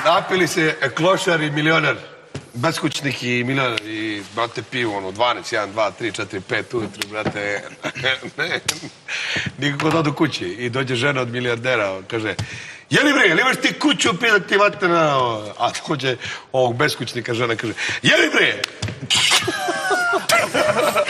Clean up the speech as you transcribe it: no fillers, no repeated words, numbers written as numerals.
napili se klošar i milioner. Beskućnik i milioner. I, brate, piju, 12, 1, 2, 3, 4, 5 ujutru, brate. Ne, nikako da odu kući. I dođe žena od milijardera, kaže, jeli bre, jel imaš ti kuću, pida ti vatena? A dođe ovog beskućnika žena, kaže, jeli bre?